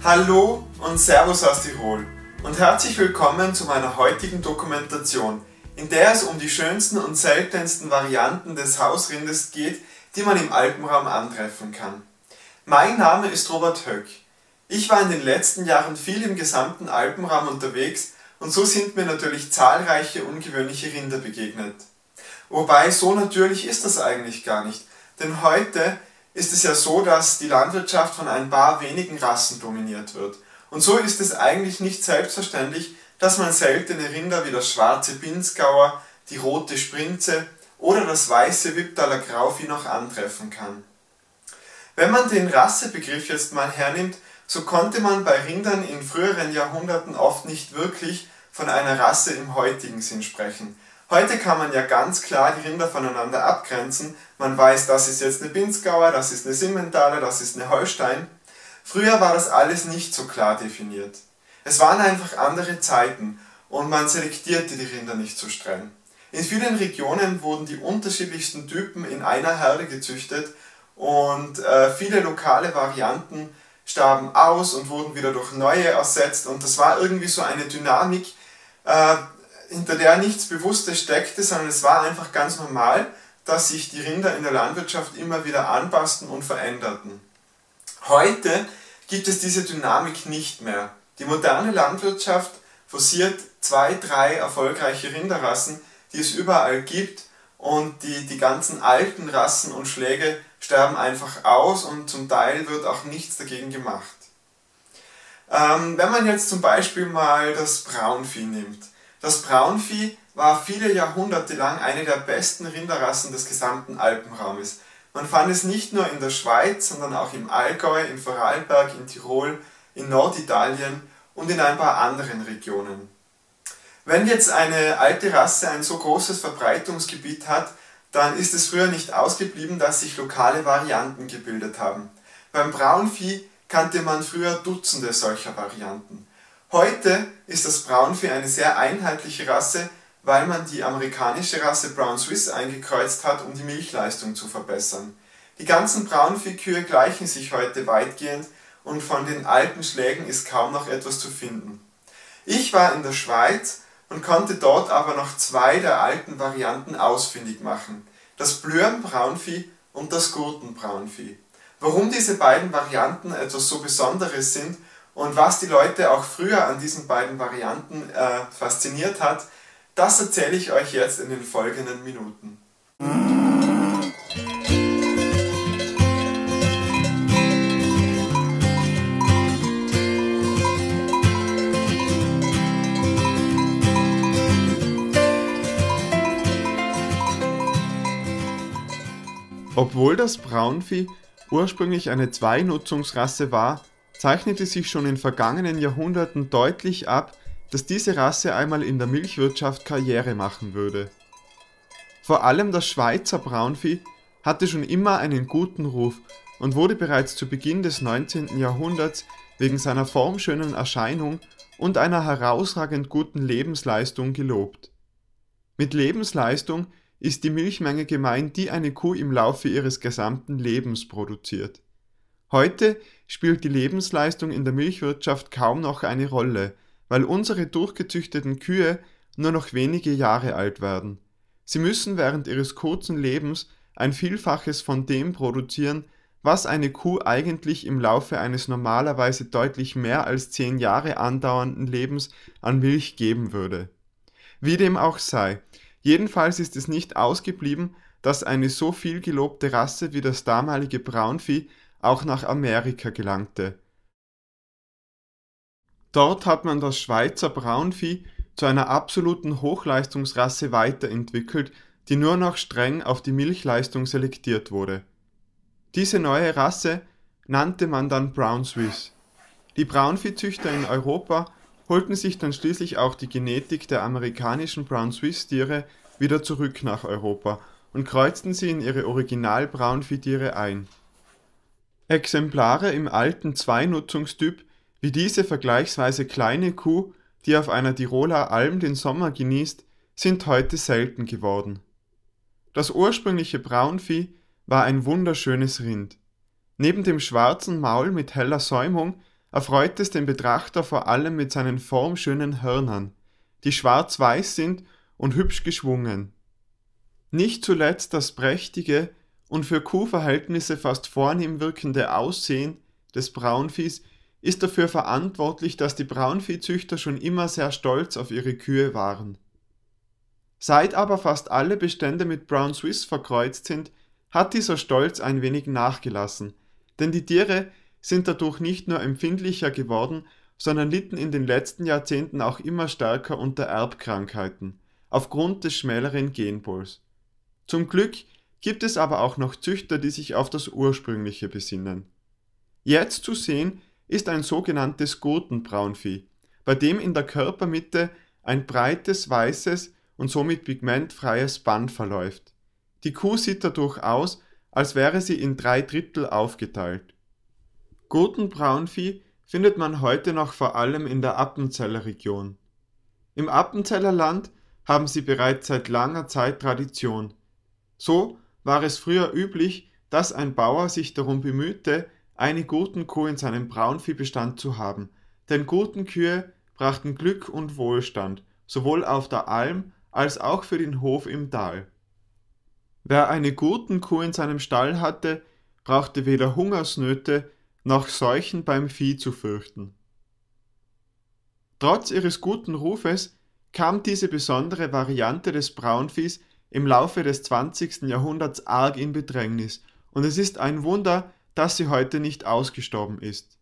Hallo und Servus aus Tirol und herzlich willkommen zu meiner heutigen Dokumentation, in der es um die schönsten und seltensten Varianten des Hausrindes geht, die man im Alpenraum antreffen kann. Mein Name ist Robert Höck. Ich war in den letzten Jahren viel im gesamten Alpenraum unterwegs und so sind mir natürlich zahlreiche ungewöhnliche Rinder begegnet. Wobei, so natürlich ist das eigentlich gar nicht, denn heute ist es ja so, dass die Landwirtschaft von ein paar wenigen Rassen dominiert wird. Und so ist es eigentlich nicht selbstverständlich, dass man seltene Rinder wie das schwarze Pinzgauer, die rote Sprinze oder das weiße Wipptaler Grauvieh noch antreffen kann. Wenn man den Rassebegriff jetzt mal hernimmt, so konnte man bei Rindern in früheren Jahrhunderten oft nicht wirklich von einer Rasse im heutigen Sinn sprechen. Heute kann man ja ganz klar die Rinder voneinander abgrenzen. Man weiß, das ist jetzt eine Pinzgauer, das ist eine Simmentaler, das ist eine Holstein. Früher war das alles nicht so klar definiert. Es waren einfach andere Zeiten und man selektierte die Rinder nicht so streng. In vielen Regionen wurden die unterschiedlichsten Typen in einer Herde gezüchtet und viele lokale Varianten starben aus und wurden wieder durch neue ersetzt und das war irgendwie so eine Dynamik, hinter der nichts Bewusstes steckte, sondern es war einfach ganz normal, dass sich die Rinder in der Landwirtschaft immer wieder anpassten und veränderten. Heute gibt es diese Dynamik nicht mehr. Die moderne Landwirtschaft forciert 2, 3 erfolgreiche Rinderrassen, die es überall gibt, und die ganzen alten Rassen und Schläge sterben einfach aus und zum Teil wird auch nichts dagegen gemacht. Wenn man jetzt zum Beispiel mal das Braunvieh nimmt. Das Braunvieh war viele Jahrhunderte lang eine der besten Rinderrassen des gesamten Alpenraumes. Man fand es nicht nur in der Schweiz, sondern auch im Allgäu, in Vorarlberg, in Tirol, in Norditalien und in ein paar anderen Regionen. Wenn jetzt eine alte Rasse ein so großes Verbreitungsgebiet hat, dann ist es früher nicht ausgeblieben, dass sich lokale Varianten gebildet haben. Beim Braunvieh kannte man früher Dutzende solcher Varianten. Heute ist das Braunvieh eine sehr einheitliche Rasse, weil man die amerikanische Rasse Brown Swiss eingekreuzt hat, um die Milchleistung zu verbessern. Die ganzen Braunviehkühe gleichen sich heute weitgehend und von den alten Schlägen ist kaum noch etwas zu finden. Ich war in der Schweiz und konnte dort aber noch 2 der alten Varianten ausfindig machen: das Blürenbraunvieh und das Gurtenbraunvieh. Warum diese beiden Varianten etwas so Besonderes sind und was die Leute auch früher an diesen beiden Varianten fasziniert hat, das erzähle ich euch jetzt in den folgenden Minuten. Obwohl das Braunvieh ursprünglich eine Zweinutzungsrasse war, zeichnete sich schon in vergangenen Jahrhunderten deutlich ab, dass diese Rasse einmal in der Milchwirtschaft Karriere machen würde. Vor allem das Schweizer Braunvieh hatte schon immer einen guten Ruf und wurde bereits zu Beginn des 19. Jahrhunderts wegen seiner formschönen Erscheinung und einer herausragend guten Lebensleistung gelobt. Mit Lebensleistung ist die Milchmenge gemeint, die eine Kuh im Laufe ihres gesamten Lebens produziert. Heute spielt die Lebensleistung in der Milchwirtschaft kaum noch eine Rolle, weil unsere durchgezüchteten Kühe nur noch wenige Jahre alt werden. Sie müssen während ihres kurzen Lebens ein Vielfaches von dem produzieren, was eine Kuh eigentlich im Laufe eines normalerweise deutlich mehr als 10 Jahre andauernden Lebens an Milch geben würde. Wie dem auch sei, jedenfalls ist es nicht ausgeblieben, dass eine so viel gelobte Rasse wie das damalige Braunvieh auch nach Amerika gelangte. Dort hat man das Schweizer Braunvieh zu einer absoluten Hochleistungsrasse weiterentwickelt, die nur noch streng auf die Milchleistung selektiert wurde. Diese neue Rasse nannte man dann Brown Swiss. Die Braunviehzüchter in Europa holten sich dann schließlich auch die Genetik der amerikanischen Brown Swiss Tiere wieder zurück nach Europa und kreuzten sie in ihre Original-Braunviehtiere ein. Exemplare im alten Zweinutzungstyp wie diese vergleichsweise kleine Kuh, die auf einer Tiroler Alm den Sommer genießt, sind heute selten geworden. Das ursprüngliche Braunvieh war ein wunderschönes Rind. Neben dem schwarzen Maul mit heller Säumung erfreut es den Betrachter vor allem mit seinen formschönen Hörnern, die schwarz-weiß sind und hübsch geschwungen. Nicht zuletzt das prächtige und für Kuhverhältnisse fast vornehm wirkende Aussehen des Braunviehs ist dafür verantwortlich, dass die Braunviehzüchter schon immer sehr stolz auf ihre Kühe waren. Seit aber fast alle Bestände mit Brown Swiss verkreuzt sind, hat dieser Stolz ein wenig nachgelassen, denn die Tiere sind dadurch nicht nur empfindlicher geworden, sondern litten in den letzten Jahrzehnten auch immer stärker unter Erbkrankheiten, aufgrund des schmäleren Genpools. Zum Glück gibt es aber auch noch Züchter, die sich auf das Ursprüngliche besinnen. Jetzt zu sehen ist ein sogenanntes Gurtenbraunvieh, bei dem in der Körpermitte ein breites, weißes und somit pigmentfreies Band verläuft. Die Kuh sieht dadurch aus, als wäre sie in 3/3 aufgeteilt. Gurtenbraunvieh findet man heute noch vor allem in der Appenzeller Region. Im Appenzeller Land haben sie bereits seit langer Zeit Tradition. So war es früher üblich, dass ein Bauer sich darum bemühte, eine Gurtenkuh in seinem Braunviehbestand zu haben, denn Gurtenkühe brachten Glück und Wohlstand, sowohl auf der Alm als auch für den Hof im Tal. Wer eine Gurtenkuh in seinem Stall hatte, brauchte weder Hungersnöte noch Seuchen beim Vieh zu fürchten. Trotz ihres guten Rufes kam diese besondere Variante des Braunviehs im Laufe des 20. Jahrhunderts arg in Bedrängnis, und es ist ein Wunder, dass sie heute nicht ausgestorben ist.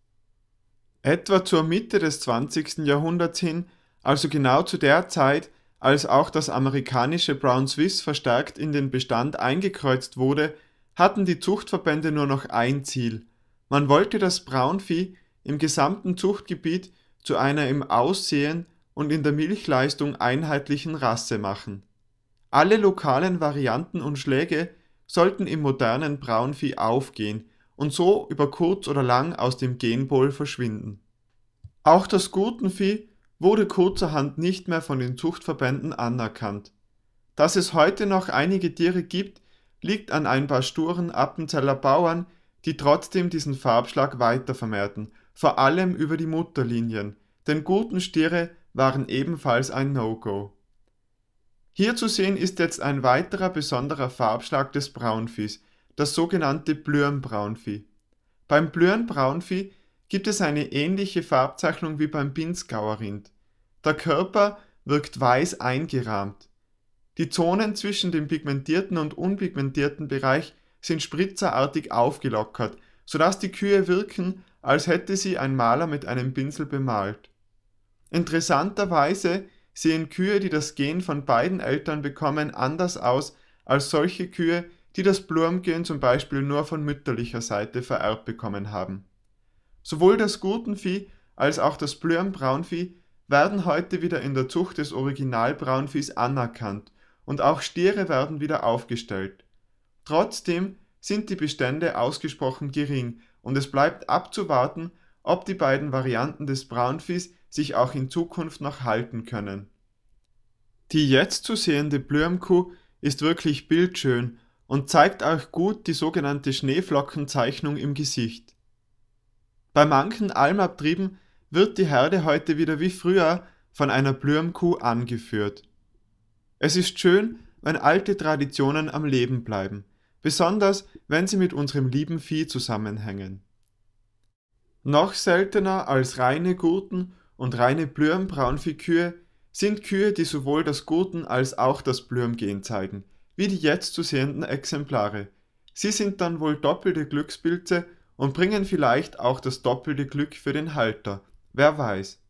Etwa zur Mitte des 20. Jahrhunderts hin, also genau zu der Zeit, als auch das amerikanische Brown Swiss verstärkt in den Bestand eingekreuzt wurde, hatten die Zuchtverbände nur noch ein Ziel: Man wollte das Braunvieh im gesamten Zuchtgebiet zu einer im Aussehen und in der Milchleistung einheitlichen Rasse machen. Alle lokalen Varianten und Schläge sollten im modernen Braunvieh aufgehen und so über kurz oder lang aus dem Genpool verschwinden. Auch das Gurtenvieh wurde kurzerhand nicht mehr von den Zuchtverbänden anerkannt. Dass es heute noch einige Tiere gibt, liegt an ein paar sturen Appenzeller Bauern, die trotzdem diesen Farbschlag weiter vermehrten, vor allem über die Mutterlinien, denn Gurtenstiere waren ebenfalls ein No-Go. Hier zu sehen ist jetzt ein weiterer besonderer Farbschlag des Braunviehs, das sogenannte Plürenbraunvieh. Beim Plürenbraunvieh gibt es eine ähnliche Farbzeichnung wie beim Pinzgauer Rind. Der Körper wirkt weiß eingerahmt. Die Zonen zwischen dem pigmentierten und unpigmentierten Bereich sind spritzerartig aufgelockert, sodass die Kühe wirken, als hätte sie ein Maler mit einem Pinsel bemalt. Interessanterweise sehen Kühe, die das Gen von beiden Eltern bekommen, anders aus als solche Kühe, die das Plurm-Gen zum Beispiel nur von mütterlicher Seite vererbt bekommen haben. Sowohl das Gurtenvieh als auch das Plürenbraunvieh werden heute wieder in der Zucht des Originalbraunviehs anerkannt und auch Stiere werden wieder aufgestellt. Trotzdem sind die Bestände ausgesprochen gering und es bleibt abzuwarten, ob die beiden Varianten des Braunviehs sich auch in Zukunft noch halten können. Die jetzt zu sehende Plürenkuh ist wirklich bildschön und zeigt auch gut die sogenannte Schneeflockenzeichnung im Gesicht. Bei manchen Almabtrieben wird die Herde heute wieder wie früher von einer Plürenkuh angeführt. Es ist schön, wenn alte Traditionen am Leben bleiben, besonders wenn sie mit unserem lieben Vieh zusammenhängen. Noch seltener als reine Gurten und reine Plürenbraunviehkühe sind Kühe, die sowohl das Gurten- als auch das Plürengen zeigen, wie die jetzt zu sehenden Exemplare. Sie sind dann wohl doppelte Glückspilze und bringen vielleicht auch das doppelte Glück für den Halter, wer weiß.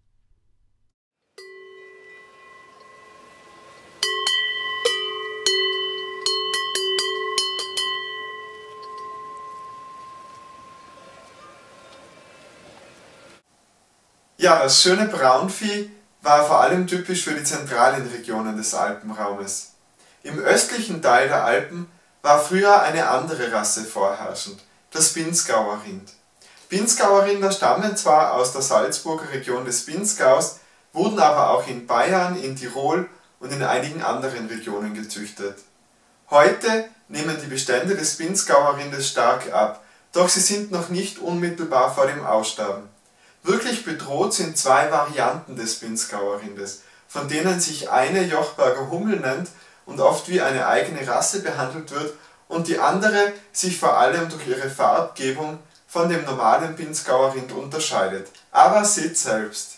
Ja, das schöne Braunvieh war vor allem typisch für die zentralen Regionen des Alpenraumes. Im östlichen Teil der Alpen war früher eine andere Rasse vorherrschend, das Pinzgauer Rind. Pinzgauer Rinder stammen zwar aus der Salzburger Region des Pinzgaus, wurden aber auch in Bayern, in Tirol und in einigen anderen Regionen gezüchtet. Heute nehmen die Bestände des Pinzgauer Rindes stark ab, doch sie sind noch nicht unmittelbar vor dem Aussterben. Wirklich bedroht sind zwei Varianten des Pinzgauer Rindes, von denen sich eine Jochberger Hummel nennt und oft wie eine eigene Rasse behandelt wird und die andere sich vor allem durch ihre Farbgebung von dem normalen Pinzgauer Rind unterscheidet. Aber seht selbst.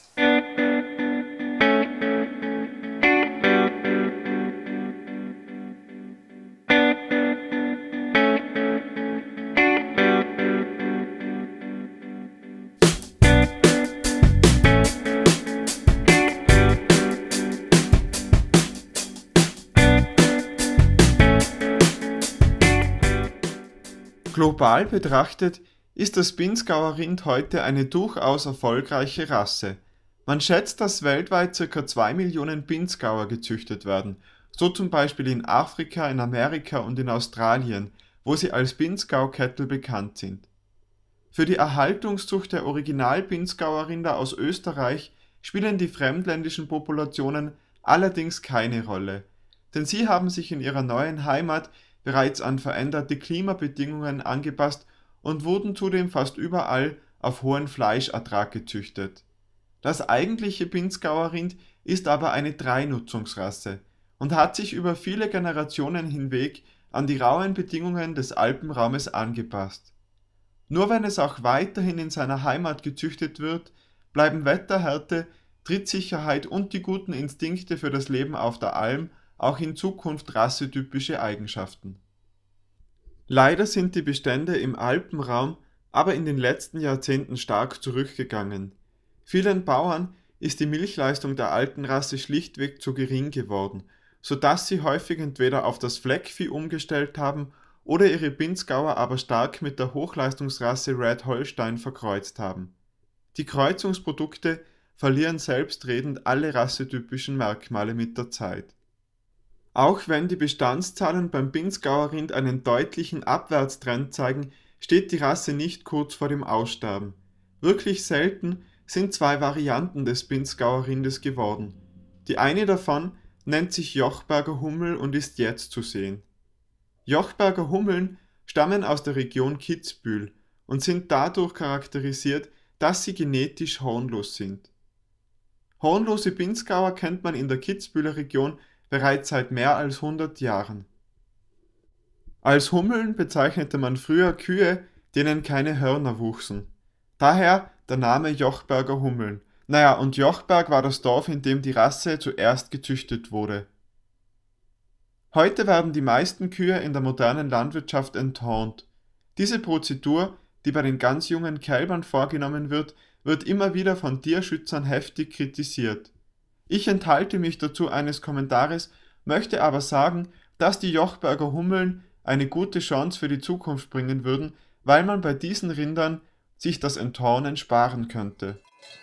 Global betrachtet ist das Pinzgauer Rind heute eine durchaus erfolgreiche Rasse. Man schätzt, dass weltweit ca. 2 Millionen Pinzgauer gezüchtet werden, so zum Beispiel in Afrika, in Amerika und in Australien, wo sie als Pinzgau-Cattle bekannt sind. Für die Erhaltungszucht der Original-Pinzgauer Rinder aus Österreich spielen die fremdländischen Populationen allerdings keine Rolle, denn sie haben sich in ihrer neuen Heimat bereits an veränderte Klimabedingungen angepasst und wurden zudem fast überall auf hohen Fleischertrag gezüchtet. Das eigentliche Pinzgauer Rind ist aber eine Dreinutzungsrasse und hat sich über viele Generationen hinweg an die rauen Bedingungen des Alpenraumes angepasst. Nur wenn es auch weiterhin in seiner Heimat gezüchtet wird, bleiben Wetterhärte, Trittsicherheit und die guten Instinkte für das Leben auf der Alm auch in Zukunft rassetypische Eigenschaften. Leider sind die Bestände im Alpenraum aber in den letzten Jahrzehnten stark zurückgegangen. Vielen Bauern ist die Milchleistung der alten Rasse schlichtweg zu gering geworden, sodass sie häufig entweder auf das Fleckvieh umgestellt haben oder ihre Pinzgauer aber stark mit der Hochleistungsrasse Red Holstein verkreuzt haben. Die Kreuzungsprodukte verlieren selbstredend alle rassetypischen Merkmale mit der Zeit. Auch wenn die Bestandszahlen beim Pinzgauer Rind einen deutlichen Abwärtstrend zeigen, steht die Rasse nicht kurz vor dem Aussterben. Wirklich selten sind zwei Varianten des Pinzgauer Rindes geworden. Die eine davon nennt sich Jochberger Hummel und ist jetzt zu sehen. Jochberger Hummeln stammen aus der Region Kitzbühel und sind dadurch charakterisiert, dass sie genetisch hornlos sind. Hornlose Pinzgauer kennt man in der Kitzbüheler Region bereits seit mehr als 100 Jahren. Als Hummeln bezeichnete man früher Kühe, denen keine Hörner wuchsen. Daher der Name Jochberger Hummeln. Und Jochberg war das Dorf, in dem die Rasse zuerst gezüchtet wurde. Heute werden die meisten Kühe in der modernen Landwirtschaft enthornt. Diese Prozedur, die bei den ganz jungen Kälbern vorgenommen wird, wird immer wieder von Tierschützern heftig kritisiert. Ich enthalte mich dazu eines Kommentares, möchte aber sagen, dass die Jochberger Hummeln eine gute Chance für die Zukunft bringen würden, weil man bei diesen Rindern sich das Enthornen sparen könnte.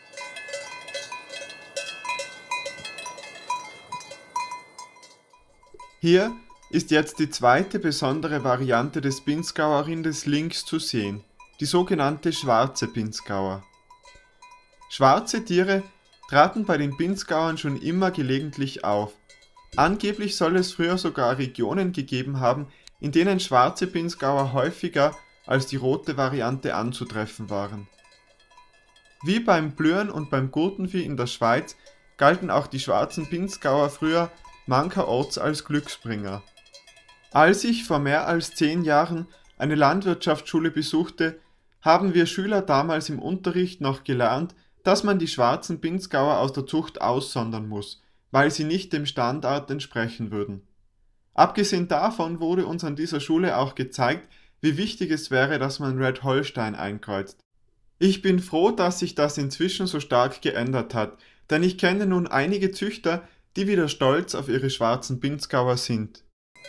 Hier ist jetzt die zweite besondere Variante des Pinzgauer Rindes links zu sehen, die sogenannte schwarze Pinzgauer. Schwarze Tiere traten bei den Pinzgauern schon immer gelegentlich auf. Angeblich soll es früher sogar Regionen gegeben haben, in denen schwarze Pinzgauer häufiger als die rote Variante anzutreffen waren. Wie beim Blühen und beim Gurtenvieh in der Schweiz galten auch die schwarzen Pinzgauer früher mancherorts als Glücksbringer. Als ich vor mehr als 10 Jahren eine Landwirtschaftsschule besuchte, haben wir Schüler damals im Unterricht noch gelernt, dass man die schwarzen Pinzgauer aus der Zucht aussondern muss, weil sie nicht dem Standard entsprechen würden. Abgesehen davon wurde uns an dieser Schule auch gezeigt, wie wichtig es wäre, dass man Red Holstein einkreuzt. Ich bin froh, dass sich das inzwischen so stark geändert hat, denn ich kenne nun einige Züchter, die wieder stolz auf ihre schwarzen Pinzgauer sind.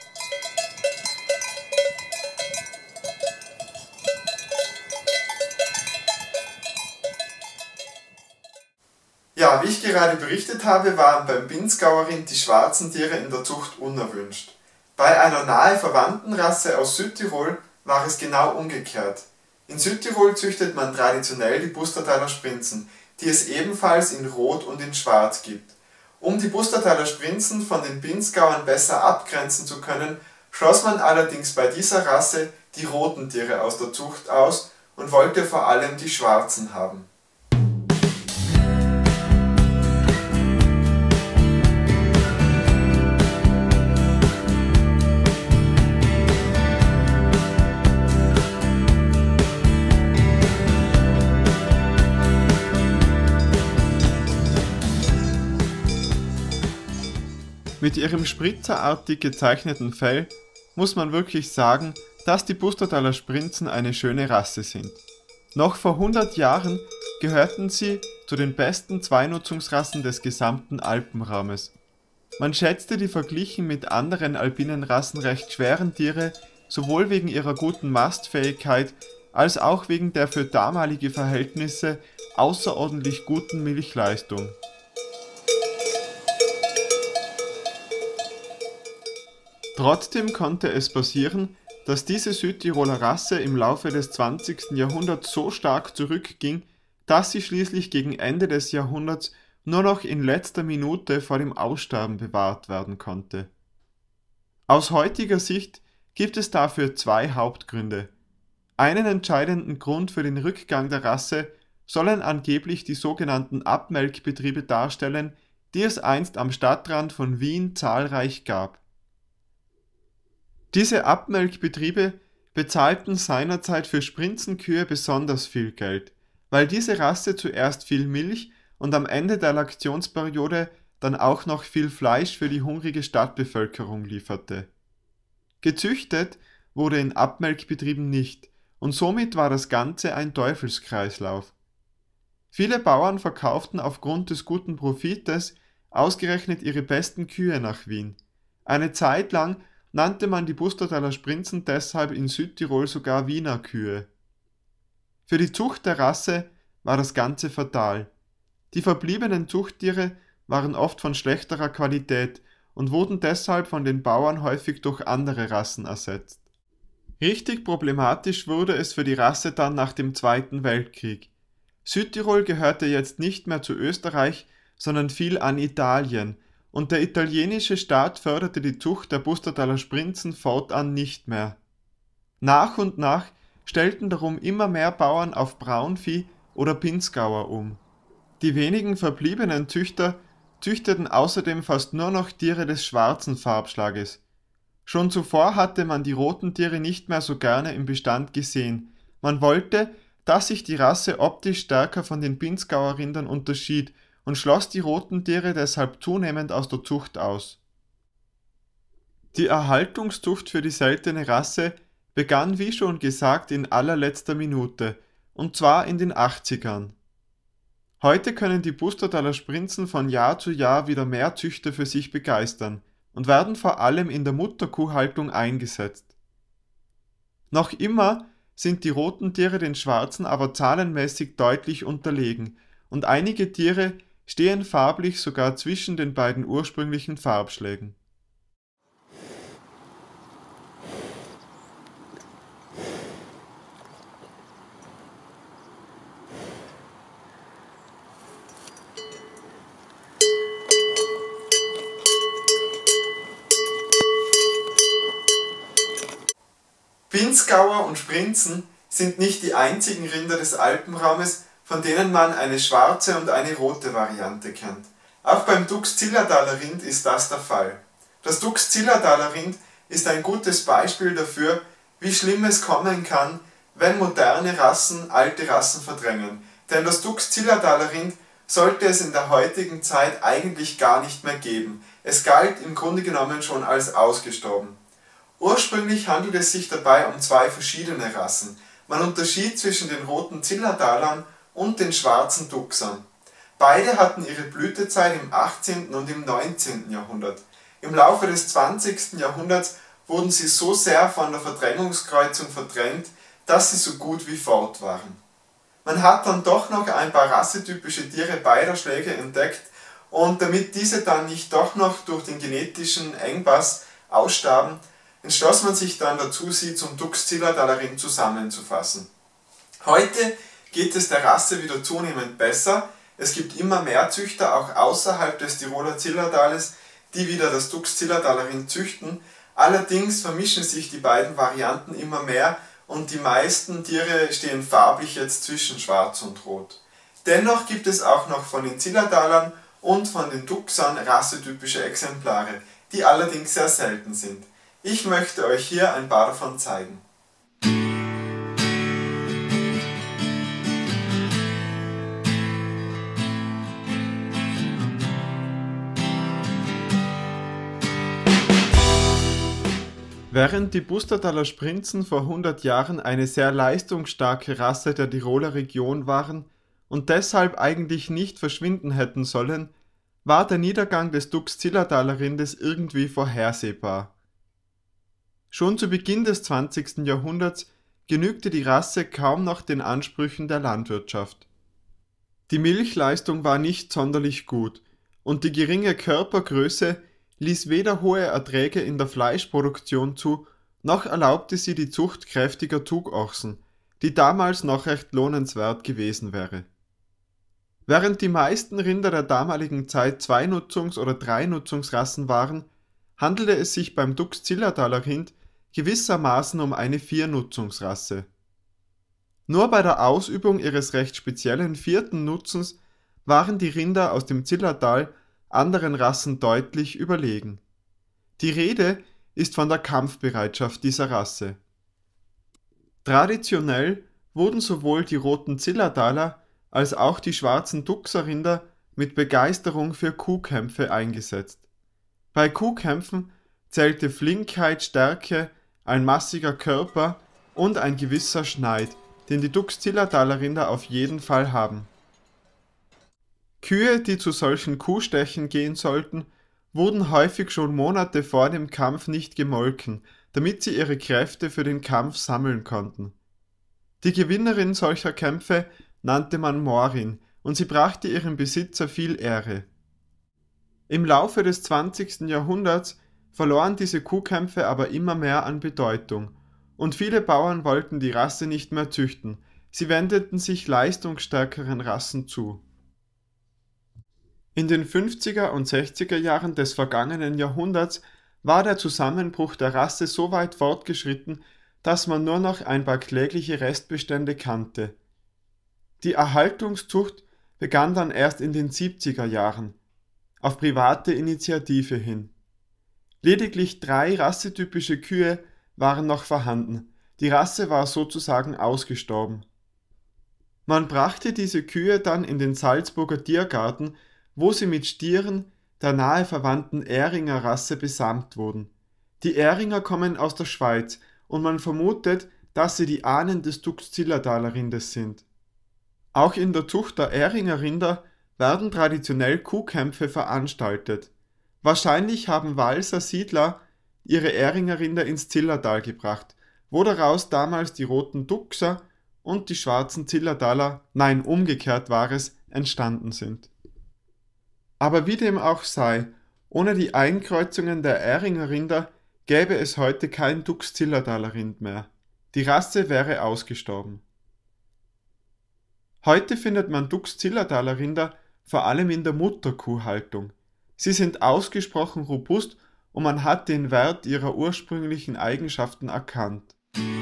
Ja, wie ich gerade berichtet habe, waren beim Pinzgauer Rind die schwarzen Tiere in der Zucht unerwünscht. Bei einer nahe verwandten Rasse aus Südtirol war es genau umgekehrt. In Südtirol züchtet man traditionell die Pustertaler Sprinzen, die es ebenfalls in Rot und in Schwarz gibt. Um die Pustertaler Sprinzen von den Pinzgauern besser abgrenzen zu können, schloss man allerdings bei dieser Rasse die roten Tiere aus der Zucht aus und wollte vor allem die schwarzen haben. Mit ihrem spritzerartig gezeichneten Fell muss man wirklich sagen, dass die Pustertaler Sprinzen eine schöne Rasse sind. Noch vor 100 Jahren gehörten sie zu den besten Zweinutzungsrassen des gesamten Alpenraumes. Man schätzte die verglichen mit anderen alpinen Rassen recht schweren Tiere sowohl wegen ihrer guten Mastfähigkeit als auch wegen der für damalige Verhältnisse außerordentlich guten Milchleistung. Trotzdem konnte es passieren, dass diese Südtiroler Rasse im Laufe des 20. Jahrhunderts so stark zurückging, dass sie schließlich gegen Ende des Jahrhunderts nur noch in letzter Minute vor dem Aussterben bewahrt werden konnte. Aus heutiger Sicht gibt es dafür zwei Hauptgründe. Einen entscheidenden Grund für den Rückgang der Rasse sollen angeblich die sogenannten Abmelkbetriebe darstellen, die es einst am Stadtrand von Wien zahlreich gab. Diese Abmelkbetriebe bezahlten seinerzeit für Sprinzenkühe besonders viel Geld, weil diese Rasse zuerst viel Milch und am Ende der Laktionsperiode dann auch noch viel Fleisch für die hungrige Stadtbevölkerung lieferte. Gezüchtet wurde in Abmelkbetrieben nicht und somit war das Ganze ein Teufelskreislauf. Viele Bauern verkauften aufgrund des guten Profites ausgerechnet ihre besten Kühe nach Wien. Eine Zeit lang nannte man die Pustertaler Sprinzen deshalb in Südtirol sogar Wiener Kühe. Für die Zucht der Rasse war das Ganze fatal. Die verbliebenen Zuchttiere waren oft von schlechterer Qualität und wurden deshalb von den Bauern häufig durch andere Rassen ersetzt. Richtig problematisch wurde es für die Rasse dann nach dem Zweiten Weltkrieg. Südtirol gehörte jetzt nicht mehr zu Österreich, sondern fiel an Italien, und der italienische Staat förderte die Zucht der Pustertaler Sprinzen fortan nicht mehr. Nach und nach stellten darum immer mehr Bauern auf Braunvieh oder Pinzgauer um. Die wenigen verbliebenen Züchter züchteten außerdem fast nur noch Tiere des schwarzen Farbschlages. Schon zuvor hatte man die roten Tiere nicht mehr so gerne im Bestand gesehen. Man wollte, dass sich die Rasse optisch stärker von den Pinzgauer Rindern unterschied und schloss die roten Tiere deshalb zunehmend aus der Zucht aus. Die Erhaltungszucht für die seltene Rasse begann wie schon gesagt in allerletzter Minute, und zwar in den 80ern. Heute können die Pustertaler Sprinzen von Jahr zu Jahr wieder mehr Züchter für sich begeistern und werden vor allem in der Mutterkuhhaltung eingesetzt. Noch immer sind die roten Tiere den schwarzen aber zahlenmäßig deutlich unterlegen und einige Tiere stehen farblich sogar zwischen den beiden ursprünglichen Farbschlägen. Pinzgauer und Sprinzen sind nicht die einzigen Rinder des Alpenraumes, von denen man eine schwarze und eine rote Variante kennt. Auch beim Dux-Zillertaler Rind ist das der Fall. Das Dux-Zillertaler Rind ist ein gutes Beispiel dafür, wie schlimm es kommen kann, wenn moderne Rassen alte Rassen verdrängen. Denn das Dux-Zillertaler Rind sollte es in der heutigen Zeit eigentlich gar nicht mehr geben. Es galt im Grunde genommen schon als ausgestorben. Ursprünglich handelt es sich dabei um zwei verschiedene Rassen. Man unterschied zwischen den roten Zillertalern und den schwarzen Duxern. Beide hatten ihre Blütezeit im 18. und im 19. Jahrhundert. Im Laufe des 20. Jahrhunderts wurden sie so sehr von der Verdrängungskreuzung verdrängt, dass sie so gut wie fort waren. Man hat dann doch noch ein paar rassetypische Tiere beider Schläge entdeckt und damit diese dann nicht doch noch durch den genetischen Engpass ausstarben, entschloss man sich dann dazu, sie zum Dux-Zillertaler Rind zusammenzufassen. Heute geht es der Rasse wieder zunehmend besser. Es gibt immer mehr Züchter, auch außerhalb des Tiroler Zillertales, die wieder das Dux-Zillertaler Rind züchten. Allerdings vermischen sich die beiden Varianten immer mehr und die meisten Tiere stehen farblich jetzt zwischen Schwarz und Rot. Dennoch gibt es auch noch von den Zillertalern und von den Duxern rassetypische Exemplare, die allerdings sehr selten sind. Ich möchte euch hier ein paar davon zeigen. Während die Pustertaler Sprinzen vor 100 Jahren eine sehr leistungsstarke Rasse der Tiroler Region waren und deshalb eigentlich nicht verschwinden hätten sollen, war der Niedergang des Dux-Zillertaler Rindes irgendwie vorhersehbar. Schon zu Beginn des 20. Jahrhunderts genügte die Rasse kaum noch den Ansprüchen der Landwirtschaft. Die Milchleistung war nicht sonderlich gut und die geringe Körpergröße ließ weder hohe Erträge in der Fleischproduktion zu, noch erlaubte sie die Zucht kräftiger Zugochsen, die damals noch recht lohnenswert gewesen wäre. Während die meisten Rinder der damaligen Zeit Zweinutzungs- oder Dreinutzungsrassen waren, handelte es sich beim Dux-Zillertaler Rind gewissermaßen um eine Viernutzungsrasse. Nur bei der Ausübung ihres recht speziellen vierten Nutzens waren die Rinder aus dem Zillertal anderen Rassen deutlich überlegen. Die Rede ist von der Kampfbereitschaft dieser Rasse. Traditionell wurden sowohl die roten Zillertaler als auch die schwarzen Duxer-Rinder mit Begeisterung für Kuhkämpfe eingesetzt. Bei Kuhkämpfen zählte Flinkheit, Stärke, ein massiger Körper und ein gewisser Schneid, den die Dux-Zillertaler Rinder auf jeden Fall haben. Kühe, die zu solchen Kuhstechen gehen sollten, wurden häufig schon Monate vor dem Kampf nicht gemolken, damit sie ihre Kräfte für den Kampf sammeln konnten. Die Gewinnerin solcher Kämpfe nannte man Morin und sie brachte ihrem Besitzer viel Ehre. Im Laufe des 20. Jahrhunderts verloren diese Kuhkämpfe aber immer mehr an Bedeutung und viele Bauern wollten die Rasse nicht mehr züchten, sie wendeten sich leistungsstärkeren Rassen zu. In den 50er und 60er Jahren des vergangenen Jahrhunderts war der Zusammenbruch der Rasse so weit fortgeschritten, dass man nur noch ein paar klägliche Restbestände kannte. Die Erhaltungszucht begann dann erst in den 70er Jahren, auf private Initiative hin. Lediglich 3 rassetypische Kühe waren noch vorhanden, die Rasse war sozusagen ausgestorben. Man brachte diese Kühe dann in den Salzburger Tiergarten, wo sie mit Stieren der nahe verwandten Ähringer Rasse besamt wurden. Die Ähringer kommen aus der Schweiz und man vermutet, dass sie die Ahnen des Dux-Zillertaler Rindes sind. Auch in der Zucht der Ähringer Rinder werden traditionell Kuhkämpfe veranstaltet. Wahrscheinlich haben Walser Siedler ihre Ähringer Rinder ins Zillertal gebracht, wo daraus damals die roten Duxer und die schwarzen Zillertaler, nein, umgekehrt war es, entstanden sind. Aber wie dem auch sei, ohne die Einkreuzungen der Ähringer Rinder gäbe es heute kein Dux-Zillertaler Rind mehr. Die Rasse wäre ausgestorben. Heute findet man Dux-Zillertaler Rinder vor allem in der Mutterkuhhaltung. Sie sind ausgesprochen robust und man hat den Wert ihrer ursprünglichen Eigenschaften erkannt.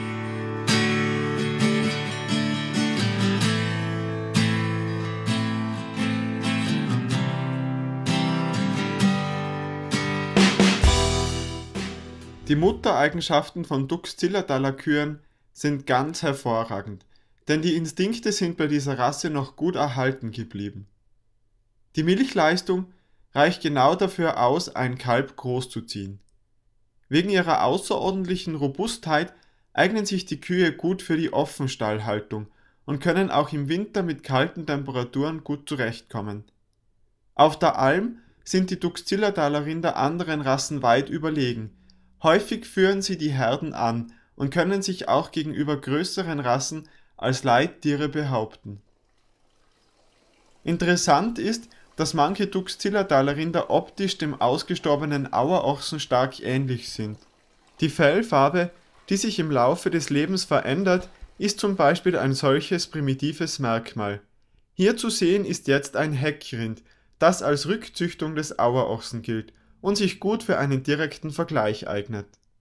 Die Muttereigenschaften von Dux-Zillertaler Kühen sind ganz hervorragend, denn die Instinkte sind bei dieser Rasse noch gut erhalten geblieben. Die Milchleistung reicht genau dafür aus, ein Kalb großzuziehen. Wegen ihrer außerordentlichen Robustheit eignen sich die Kühe gut für die Offenstallhaltung und können auch im Winter mit kalten Temperaturen gut zurechtkommen. Auf der Alm sind die Dux-Zillertaler Rinder anderen Rassen weit überlegen. Häufig führen sie die Herden an und können sich auch gegenüber größeren Rassen als Leittiere behaupten. Interessant ist, dass manche Dux-Zillertaler Rinder optisch dem ausgestorbenen Auerochsen stark ähnlich sind. Die Fellfarbe, die sich im Laufe des Lebens verändert, ist zum Beispiel ein solches primitives Merkmal. Hier zu sehen ist jetzt ein Heckrind, das als Rückzüchtung des Auerochsen gilt und sich gut für einen direkten Vergleich eignet.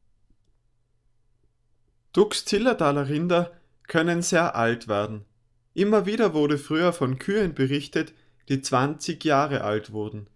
Dux-Zillertaler Rinder können sehr alt werden. Immer wieder wurde früher von Kühen berichtet, die 20 Jahre alt wurden.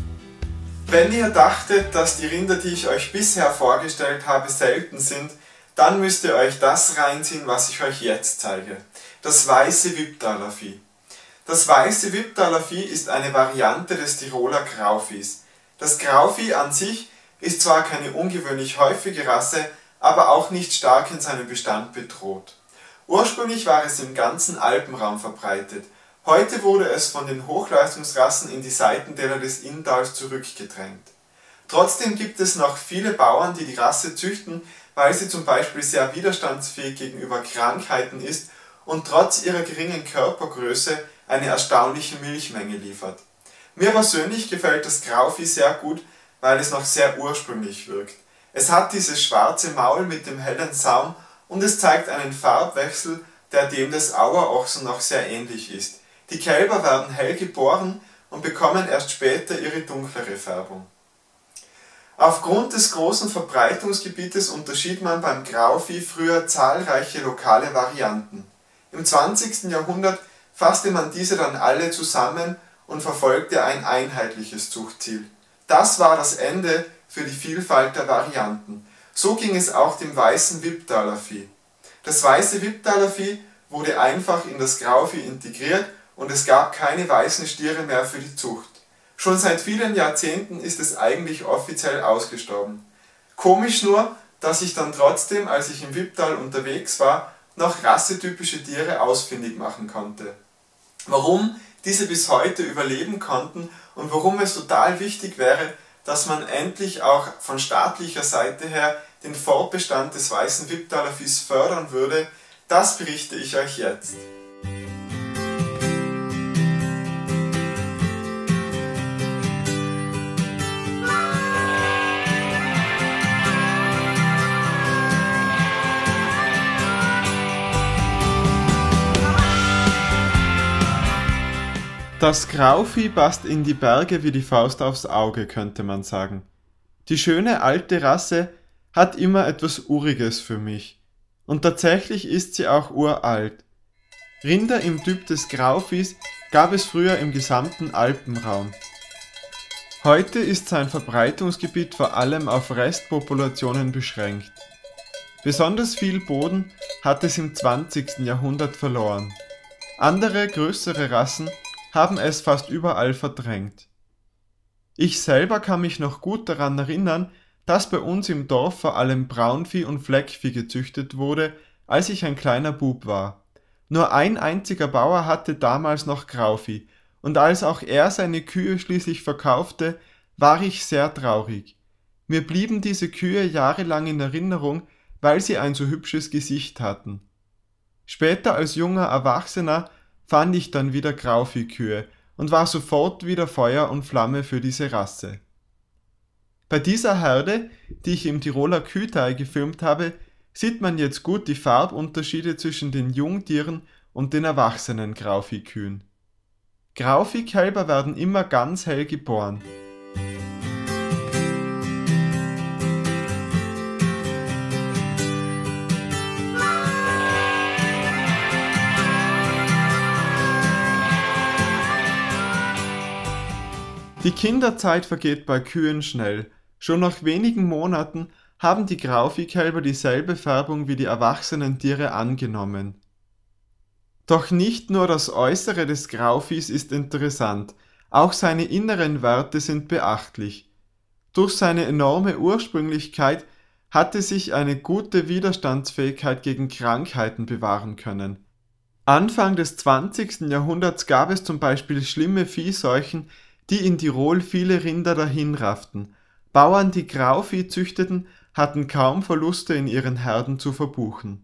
Wenn ihr dachtet, dass die Rinder, die ich euch bisher vorgestellt habe, selten sind, dann müsst ihr euch das reinziehen, was ich euch jetzt zeige. Das weiße Wipptaler Vieh. Das weiße Wipptaler Vieh ist eine Variante des Tiroler Grauviehs. Das Grauvieh an sich ist zwar keine ungewöhnlich häufige Rasse, aber auch nicht stark in seinem Bestand bedroht. Ursprünglich war es im ganzen Alpenraum verbreitet. Heute wurde es von den Hochleistungsrassen in die Seitentäler des Inntals zurückgedrängt. Trotzdem gibt es noch viele Bauern, die die Rasse züchten, weil sie zum Beispiel sehr widerstandsfähig gegenüber Krankheiten ist und trotz ihrer geringen Körpergröße eine erstaunliche Milchmenge liefert. Mir persönlich gefällt das Grauvieh sehr gut, weil es noch sehr ursprünglich wirkt. Es hat dieses schwarze Maul mit dem hellen Saum und es zeigt einen Farbwechsel, der dem des Auerochsen noch sehr ähnlich ist. Die Kälber werden hell geboren und bekommen erst später ihre dunklere Färbung. Aufgrund des großen Verbreitungsgebietes unterschied man beim Grauvieh früher zahlreiche lokale Varianten. Im 20. Jahrhundert fasste man diese dann alle zusammen und verfolgte ein einheitliches Zuchtziel. Das war das Ende für die Vielfalt der Varianten. So ging es auch dem weißen Wipptaler Vieh. Das weiße Wipptaler Vieh wurde einfach in das Grauvieh integriert und es gab keine weißen Stiere mehr für die Zucht. Schon seit vielen Jahrzehnten ist es eigentlich offiziell ausgestorben. Komisch nur, dass ich dann trotzdem, als ich im Wipptal unterwegs war, noch rassetypische Tiere ausfindig machen konnte. Warum diese bis heute überleben konnten und warum es total wichtig wäre, dass man endlich auch von staatlicher Seite her den Fortbestand des weißen Wipptaler Viehs fördern würde, das berichte ich euch jetzt. Das Grauvieh passt in die Berge wie die Faust aufs Auge, könnte man sagen. Die schöne alte Rasse hat immer etwas Uriges für mich. Und tatsächlich ist sie auch uralt. Rinder im Typ des Grauviehs gab es früher im gesamten Alpenraum. Heute ist sein Verbreitungsgebiet vor allem auf Restpopulationen beschränkt. Besonders viel Boden hat es im 20. Jahrhundert verloren. Andere, größere Rassen haben es fast überall verdrängt. Ich selber kann mich noch gut daran erinnern, dass bei uns im Dorf vor allem Braunvieh und Fleckvieh gezüchtet wurde, als ich ein kleiner Bub war. Nur ein einziger Bauer hatte damals noch Grauvieh, und als auch er seine Kühe schließlich verkaufte, war ich sehr traurig. Mir blieben diese Kühe jahrelang in Erinnerung, weil sie ein so hübsches Gesicht hatten. Später als junger Erwachsener fand ich dann wieder Grauviehkühe und war sofort wieder Feuer und Flamme für diese Rasse. Bei dieser Herde, die ich im Tiroler Kühtal gefilmt habe, sieht man jetzt gut die Farbunterschiede zwischen den Jungtieren und den erwachsenen Grauviehkühen. Grauviehkälber werden immer ganz hell geboren. Die Kinderzeit vergeht bei Kühen schnell. Schon nach wenigen Monaten haben die Grauviehkälber dieselbe Färbung wie die erwachsenen Tiere angenommen. Doch nicht nur das Äußere des Grauviehs ist interessant, auch seine inneren Werte sind beachtlich. Durch seine enorme Ursprünglichkeit hatte sich eine gute Widerstandsfähigkeit gegen Krankheiten bewahren können. Anfang des 20. Jahrhunderts gab es zum Beispiel schlimme Viehseuchen, die in Tirol viele Rinder dahinrafften. Bauern, die Grauvieh züchteten, hatten kaum Verluste in ihren Herden zu verbuchen.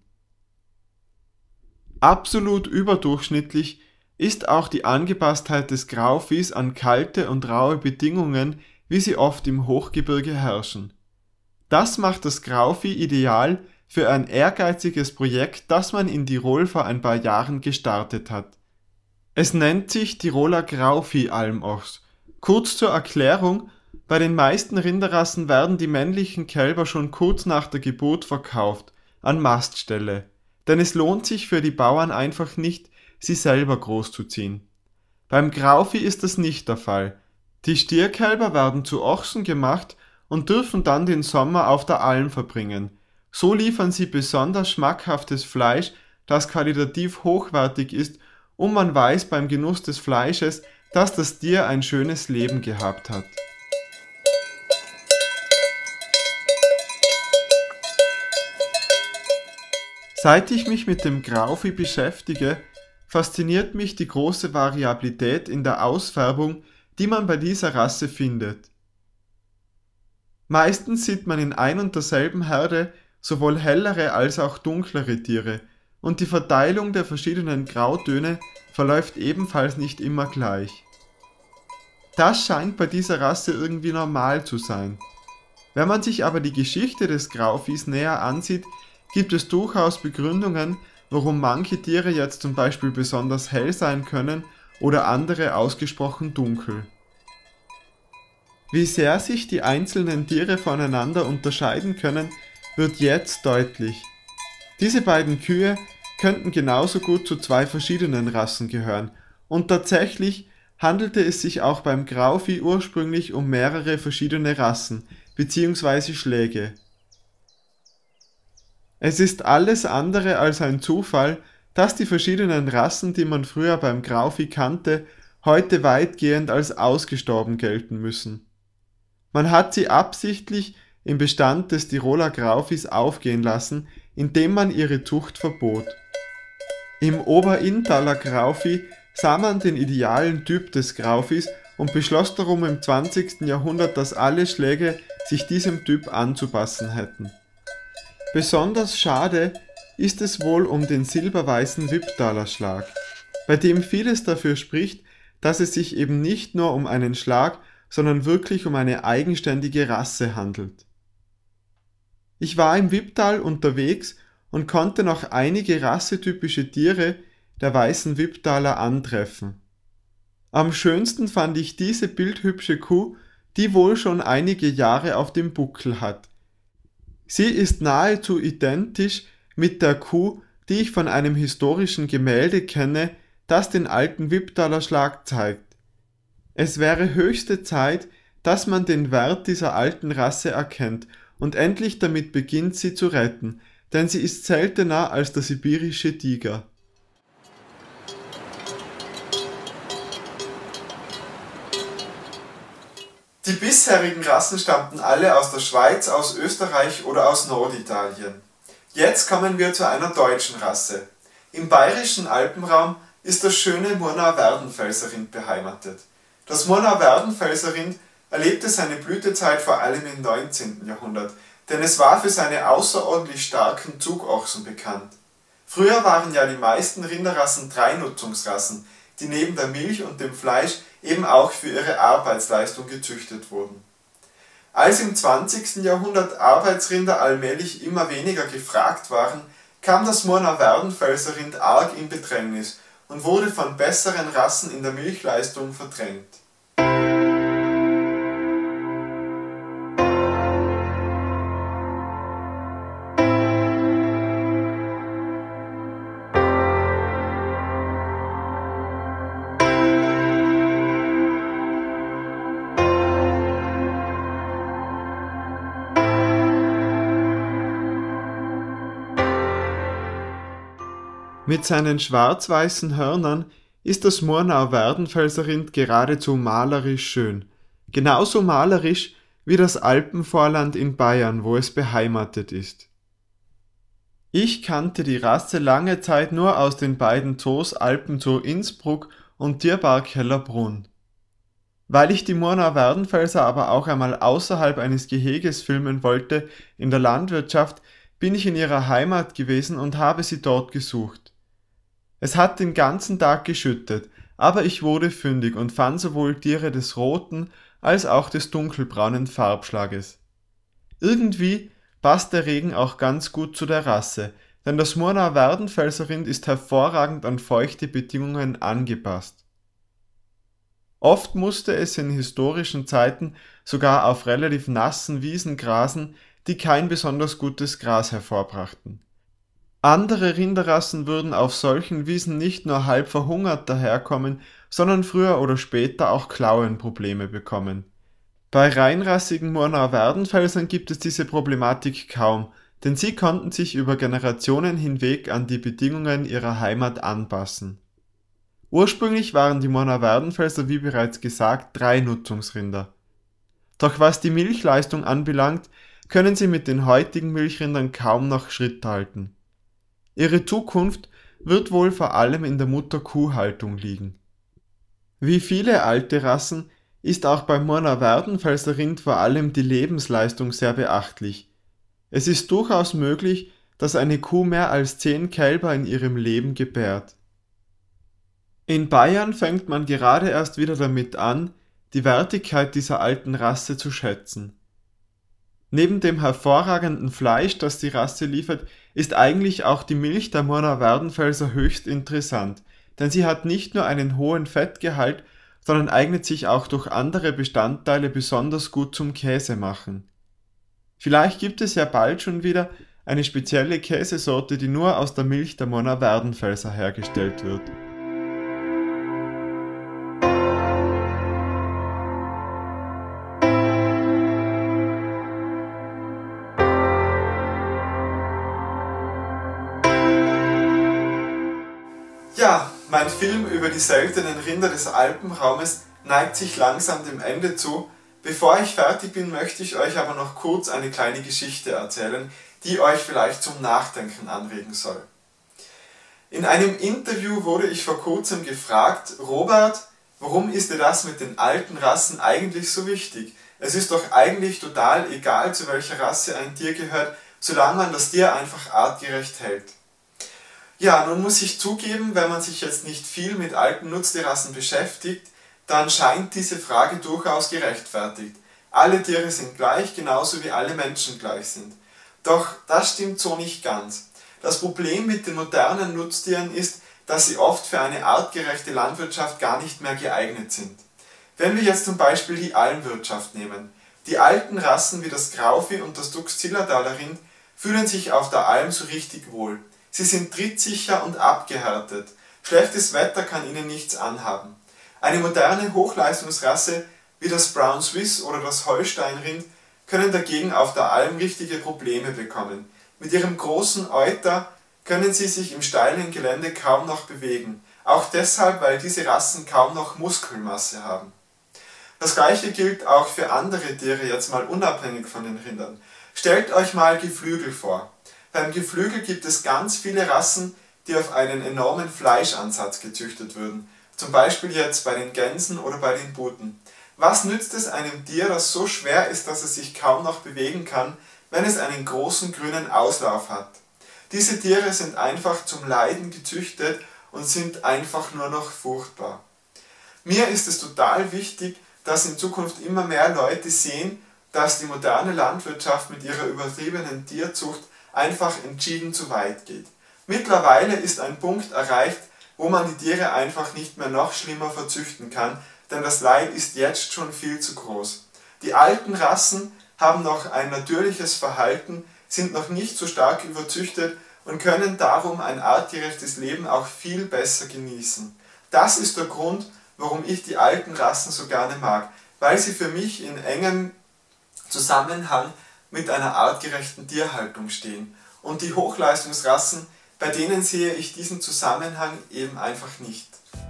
Absolut überdurchschnittlich ist auch die Angepasstheit des Grauviehs an kalte und raue Bedingungen, wie sie oft im Hochgebirge herrschen. Das macht das Grauvieh ideal für ein ehrgeiziges Projekt, das man in Tirol vor ein paar Jahren gestartet hat. Es nennt sich Tiroler Grauvieh-Almochs. Kurz zur Erklärung: Bei den meisten Rinderrassen werden die männlichen Kälber schon kurz nach der Geburt verkauft, an Maststelle, denn es lohnt sich für die Bauern einfach nicht, sie selber großzuziehen. Beim Grauvieh ist das nicht der Fall. Die Stierkälber werden zu Ochsen gemacht und dürfen dann den Sommer auf der Alm verbringen, So liefern sie besonders schmackhaftes Fleisch, das qualitativ hochwertig ist, und man weiß beim Genuss des Fleisches, dass das Tier ein schönes Leben gehabt hat. Seit ich mich mit dem Grauvieh beschäftige, fasziniert mich die große Variabilität in der Ausfärbung, die man bei dieser Rasse findet. Meistens sieht man in ein und derselben Herde sowohl hellere als auch dunklere Tiere, und die Verteilung der verschiedenen Grautöne verläuft ebenfalls nicht immer gleich. Das scheint bei dieser Rasse irgendwie normal zu sein. Wenn man sich aber die Geschichte des Grauviehs näher ansieht, gibt es durchaus Begründungen, warum manche Tiere jetzt zum Beispiel besonders hell sein können oder andere ausgesprochen dunkel. Wie sehr sich die einzelnen Tiere voneinander unterscheiden können, wird jetzt deutlich. Diese beiden Kühe könnten genauso gut zu zwei verschiedenen Rassen gehören, und tatsächlich handelte es sich auch beim Grauvieh ursprünglich um mehrere verschiedene Rassen bzw. Schläge. Es ist alles andere als ein Zufall, dass die verschiedenen Rassen, die man früher beim Grauvieh kannte, heute weitgehend als ausgestorben gelten müssen. Man hat sie absichtlich im Bestand des Tiroler Grauviehs aufgehen lassen, indem man ihre Zucht verbot. Im Oberinntaler Grauvieh sah man den idealen Typ des Grauviehs und beschloss darum im 20. Jahrhundert, dass alle Schläge sich diesem Typ anzupassen hätten. Besonders schade ist es wohl um den silberweißen Wipptaler Schlag, bei dem vieles dafür spricht, dass es sich eben nicht nur um einen Schlag, sondern wirklich um eine eigenständige Rasse handelt. Ich war im Wipptal unterwegs und konnte noch einige rassetypische Tiere der weißen Wipptaler antreffen. Am schönsten fand ich diese bildhübsche Kuh, die wohl schon einige Jahre auf dem Buckel hat. Sie ist nahezu identisch mit der Kuh, die ich von einem historischen Gemälde kenne, das den alten Wipptaler Schlag zeigt. Es wäre höchste Zeit, dass man den Wert dieser alten Rasse erkennt und endlich damit beginnt, sie zu retten, denn sie ist seltener als der sibirische Tiger. Die bisherigen Rassen stammten alle aus der Schweiz, aus Österreich oder aus Norditalien. Jetzt kommen wir zu einer deutschen Rasse. Im bayerischen Alpenraum ist das schöne Murnauer Werdenfelser Rind beheimatet. Das Murnauer Werdenfelser Rind erlebte seine Blütezeit vor allem im 19. Jahrhundert, denn es war für seine außerordentlich starken Zugochsen bekannt. Früher waren ja die meisten Rinderrassen Dreinutzungsrassen, die neben der Milch und dem Fleisch eben auch für ihre Arbeitsleistung gezüchtet wurden. Als im 20. Jahrhundert Arbeitsrinder allmählich immer weniger gefragt waren, kam das Murnauer Werdenfelser Rind arg in Bedrängnis und wurde von besseren Rassen in der Milchleistung verdrängt. Mit seinen schwarz-weißen Hörnern ist das Murnauer Werdenfelser Rind geradezu malerisch schön. Genauso malerisch wie das Alpenvorland in Bayern, wo es beheimatet ist. Ich kannte die Rasse lange Zeit nur aus den beiden Zoos Alpenzoo Innsbruck und Tierpark Hellerbrunn. Weil ich die Murnauer Werdenfelser aber auch einmal außerhalb eines Geheges filmen wollte, in der Landwirtschaft, bin ich in ihrer Heimat gewesen und habe sie dort gesucht. Es hat den ganzen Tag geschüttet, aber ich wurde fündig und fand sowohl Tiere des roten als auch des dunkelbraunen Farbschlages. Irgendwie passt der Regen auch ganz gut zu der Rasse, denn das Murnauer Werdenfelser Rind ist hervorragend an feuchte Bedingungen angepasst. Oft musste es in historischen Zeiten sogar auf relativ nassen Wiesen grasen, die kein besonders gutes Gras hervorbrachten. Andere Rinderrassen würden auf solchen Wiesen nicht nur halb verhungert daherkommen, sondern früher oder später auch Klauenprobleme bekommen. Bei reinrassigen Murnauer Werdenfelsern gibt es diese Problematik kaum, denn sie konnten sich über Generationen hinweg an die Bedingungen ihrer Heimat anpassen. Ursprünglich waren die Mona-Werdenfelser, wie bereits gesagt, 3 Nutzungsrinder. Doch was die Milchleistung anbelangt, können sie mit den heutigen Milchrindern kaum noch Schritt halten. Ihre Zukunft wird wohl vor allem in der Mutter-Kuh-Haltung liegen. Wie viele alte Rassen ist auch beim Mona-Werdenfelser Rind vor allem die Lebensleistung sehr beachtlich. Es ist durchaus möglich, dass eine Kuh mehr als 10 Kälber in ihrem Leben gebärt. In Bayern fängt man gerade erst wieder damit an, die Wertigkeit dieser alten Rasse zu schätzen. Neben dem hervorragenden Fleisch, das die Rasse liefert, ist eigentlich auch die Milch der Mona-Werdenfelser höchst interessant, denn sie hat nicht nur einen hohen Fettgehalt, sondern eignet sich auch durch andere Bestandteile besonders gut zum Käsemachen. Vielleicht gibt es ja bald schon wieder eine spezielle Käsesorte, die nur aus der Milch der Mona-Werdenfelser hergestellt wird. Ja, mein Film über die seltenen Rinder des Alpenraumes neigt sich langsam dem Ende zu. Bevor ich fertig bin, möchte ich euch aber noch kurz eine kleine Geschichte erzählen, die euch vielleicht zum Nachdenken anregen soll. In einem Interview wurde ich vor kurzem gefragt: Robert, warum ist dir das mit den alten Rassen eigentlich so wichtig? Es ist doch eigentlich total egal, zu welcher Rasse ein Tier gehört, solange man das Tier einfach artgerecht hält. Ja, nun muss ich zugeben, wenn man sich jetzt nicht viel mit alten Nutztierrassen beschäftigt, dann scheint diese Frage durchaus gerechtfertigt. Alle Tiere sind gleich, genauso wie alle Menschen gleich sind. Doch das stimmt so nicht ganz. Das Problem mit den modernen Nutztieren ist, dass sie oft für eine artgerechte Landwirtschaft gar nicht mehr geeignet sind. Wenn wir jetzt zum Beispiel die Almwirtschaft nehmen. Die alten Rassen wie das Grauvieh und das Dux-Zillertaler Rind fühlen sich auf der Alm so richtig wohl. Sie sind trittsicher und abgehärtet. Schlechtes Wetter kann ihnen nichts anhaben. Eine moderne Hochleistungsrasse wie das Brown Swiss oder das Holstein-Rind können dagegen auf der Alm richtige Probleme bekommen. Mit ihrem großen Euter können sie sich im steilen Gelände kaum noch bewegen. Auch deshalb, weil diese Rassen kaum noch Muskelmasse haben. Das gleiche gilt auch für andere Tiere, jetzt mal unabhängig von den Rindern. Stellt euch mal Geflügel vor. Beim Geflügel gibt es ganz viele Rassen, die auf einen enormen Fleischansatz gezüchtet würden. Zum Beispiel jetzt bei den Gänsen oder bei den Puten. Was nützt es einem Tier, das so schwer ist, dass es sich kaum noch bewegen kann, wenn es einen großen grünen Auslauf hat? Diese Tiere sind einfach zum Leiden gezüchtet und sind einfach nur noch furchtbar. Mir ist es total wichtig, dass in Zukunft immer mehr Leute sehen, dass die moderne Landwirtschaft mit ihrer übertriebenen Tierzucht einfach entschieden zu weit geht. Mittlerweile ist ein Punkt erreicht, wo man die Tiere einfach nicht mehr noch schlimmer verzüchten kann, denn das Leid ist jetzt schon viel zu groß. Die alten Rassen haben noch ein natürliches Verhalten, sind noch nicht so stark überzüchtet und können darum ein artgerechtes Leben auch viel besser genießen. Das ist der Grund, warum ich die alten Rassen so gerne mag, weil sie für mich in engem Zusammenhang mit einer artgerechten Tierhaltung stehen. Und die Hochleistungsrassen, bei denen sehe ich diesen Zusammenhang eben einfach nicht.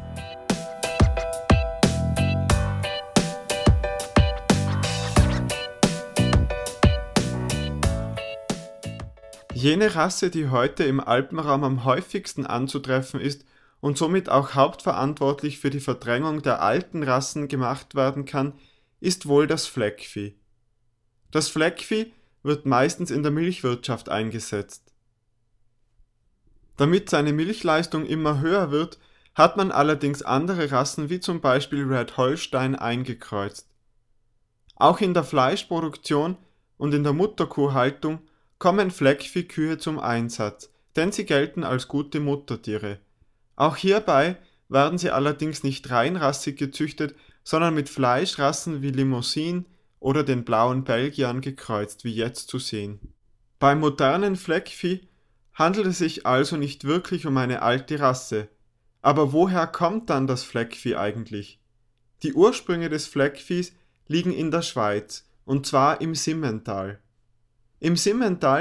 Jene Rasse, die heute im Alpenraum am häufigsten anzutreffen ist und somit auch hauptverantwortlich für die Verdrängung der alten Rassen gemacht werden kann, ist wohl das Fleckvieh. Das Fleckvieh wird meistens in der Milchwirtschaft eingesetzt. Damit seine Milchleistung immer höher wird, hat man allerdings andere Rassen wie zum Beispiel Red Holstein eingekreuzt. Auch in der Fleischproduktion und in der Mutterkuhhaltung kommen Fleckviehkühe zum Einsatz, denn sie gelten als gute Muttertiere. Auch hierbei werden sie allerdings nicht reinrassig gezüchtet, sondern mit Fleischrassen wie Limousin oder den blauen Belgiern gekreuzt, wie jetzt zu sehen. Beim modernen Fleckvieh handelt es sich also nicht wirklich um eine alte Rasse. Aber woher kommt dann das Fleckvieh eigentlich? Die Ursprünge des Fleckviehs liegen in der Schweiz, und zwar im Simmental. Im Simmental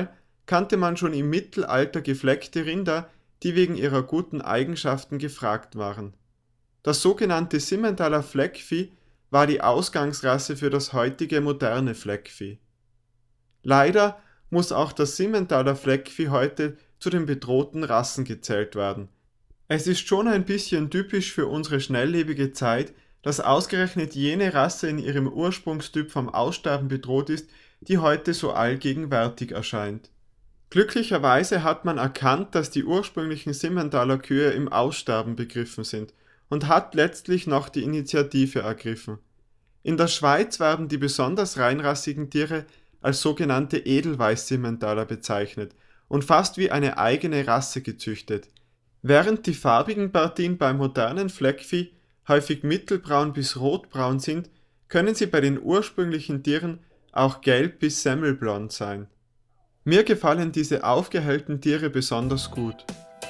kannte man schon im Mittelalter gefleckte Rinder, die wegen ihrer guten Eigenschaften gefragt waren. Das sogenannte Simmentaler Fleckvieh war die Ausgangsrasse für das heutige moderne Fleckvieh. Leider muss auch das Simmentaler Fleckvieh heute zu den bedrohten Rassen gezählt werden. Es ist schon ein bisschen typisch für unsere schnelllebige Zeit, dass ausgerechnet jene Rasse in ihrem Ursprungstyp vom Aussterben bedroht ist, die heute so allgegenwärtig erscheint. Glücklicherweise hat man erkannt, dass die ursprünglichen Simmentaler Kühe im Aussterben begriffen sind und hat letztlich noch die Initiative ergriffen. In der Schweiz werden die besonders reinrassigen Tiere als sogenannte Edelweiß-Simmentaler bezeichnet und fast wie eine eigene Rasse gezüchtet. Während die farbigen Partien beim modernen Fleckvieh häufig mittelbraun bis rotbraun sind, können sie bei den ursprünglichen Tieren auch gelb bis semmelblond sein. Mir gefallen diese aufgehellten Tiere besonders gut.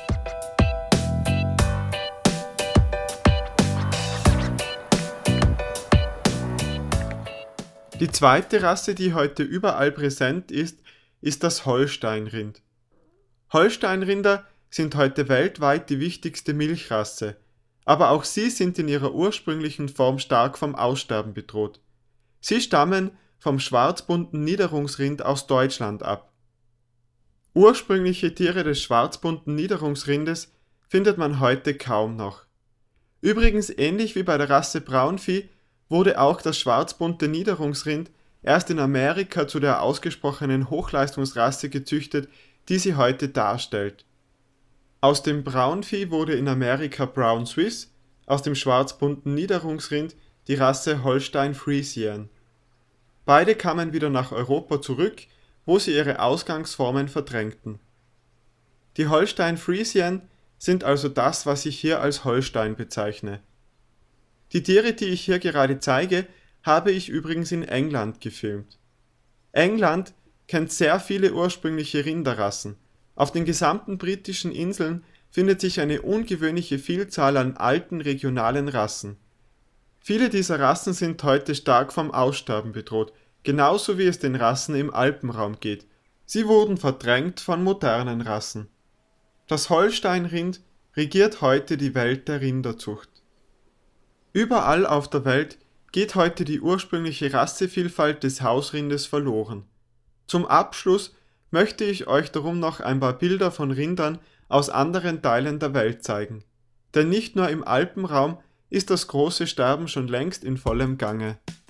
Die zweite Rasse, die heute überall präsent ist das Holsteinrind. Holsteinrinder sind heute weltweit die wichtigste Milchrasse, aber auch sie sind in ihrer ursprünglichen Form stark vom Aussterben bedroht. Sie stammen vom schwarzbunten Niederungsrind aus Deutschland ab. Ursprüngliche Tiere des schwarzbunten Niederungsrindes findet man heute kaum noch. Übrigens ähnlich wie bei der Rasse Braunvieh wurde auch das schwarzbunte Niederungsrind erst in Amerika zu der ausgesprochenen Hochleistungsrasse gezüchtet, die sie heute darstellt. Aus dem Braunvieh wurde in Amerika Brown Swiss, aus dem schwarzbunten Niederungsrind die Rasse Holstein Friesian. Beide kamen wieder nach Europa zurück, wo sie ihre Ausgangsformen verdrängten. Die Holstein Friesian sind also das, was ich hier als Holstein bezeichne. Die Tiere, die ich hier gerade zeige, habe ich übrigens in England gefilmt. England kennt sehr viele ursprüngliche Rinderrassen. Auf den gesamten britischen Inseln findet sich eine ungewöhnliche Vielzahl an alten regionalen Rassen. Viele dieser Rassen sind heute stark vom Aussterben bedroht, genauso wie es den Rassen im Alpenraum geht. Sie wurden verdrängt von modernen Rassen. Das Holsteinrind regiert heute die Welt der Rinderzucht. Überall auf der Welt geht heute die ursprüngliche Rassevielfalt des Hausrindes verloren. Zum Abschluss möchte ich euch darum noch ein paar Bilder von Rindern aus anderen Teilen der Welt zeigen. Denn nicht nur im Alpenraum ist das große Sterben schon längst in vollem Gange.